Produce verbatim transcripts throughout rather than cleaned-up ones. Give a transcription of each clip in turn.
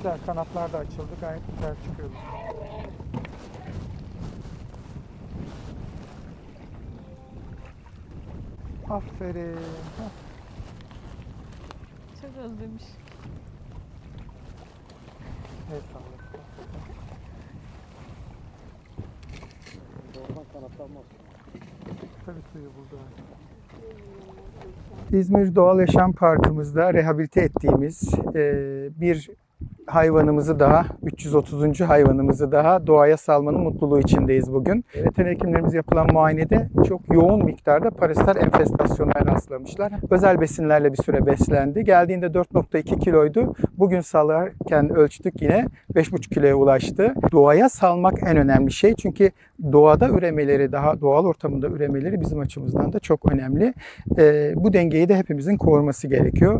Güzel, kanatlar da açıldı. Gayet güzel çıkıyoruz. Aferin. Heh. Çok özlemiş. Evet, sağlık. Doğrudan kanatlanmaz. Tabii suyu buldu. İzmir Doğal Yaşam Parkımızda rehabilite ettiğimiz e, bir hayvanımızı daha, üç yüz otuzuncu hayvanımızı daha doğaya salmanın mutluluğu içindeyiz bugün. Veteriner hekimlerimiz yapılan muayenede çok yoğun miktarda parazitler enfestasyonuna rastlamışlar. Özel besinlerle bir süre beslendi. Geldiğinde dört nokta iki kiloydu. Bugün salarken ölçtük, yine beş buçuk kiloya ulaştı. Doğaya salmak en önemli şey. Çünkü doğada üremeleri, daha doğal ortamında üremeleri bizim açımızdan da çok önemli. Ee, bu dengeyi de hepimizin koruması gerekiyor.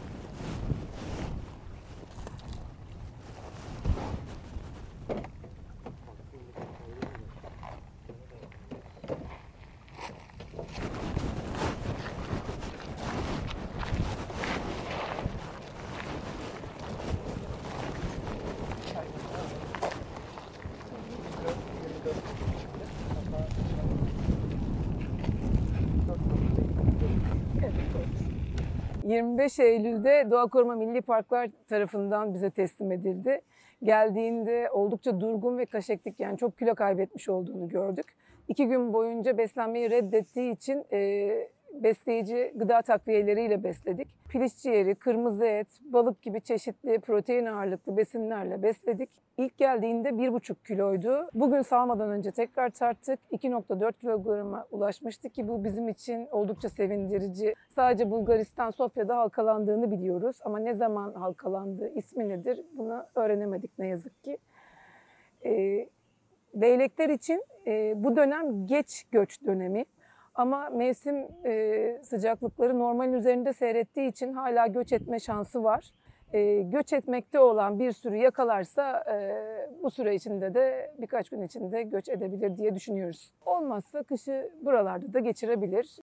yirmi beş Eylül'de Doğa Koruma Milli Parklar tarafından bize teslim edildi. Geldiğinde oldukça durgun ve kaşeklik, yani çok kilo kaybetmiş olduğunu gördük. İki gün boyunca beslenmeyi reddettiği için e, besleyici gıda takviyeleriyle besledik. Piliç ciğeri, kırmızı et, balık gibi çeşitli protein ağırlıklı besinlerle besledik. İlk geldiğinde bir buçuk kiloydu. Bugün salmadan önce tekrar tarttık. iki nokta dört kilograma ulaşmıştı ki bu bizim için oldukça sevindirici. Sadece Bulgaristan, Sofya'da halkalandığını biliyoruz ama ne zaman halkalandığı, ismi nedir bunu öğrenemedik ne yazık ki. Ee, leylekler için e, bu dönem geç göç dönemi. Ama mevsim e, sıcaklıkları normalin üzerinde seyrettiği için hala göç etme şansı var. E, göç etmekte olan bir sürü yakalarsa e, bu süre içinde de birkaç gün içinde göç edebilir diye düşünüyoruz. Olmazsa kışı buralarda da geçirebilir.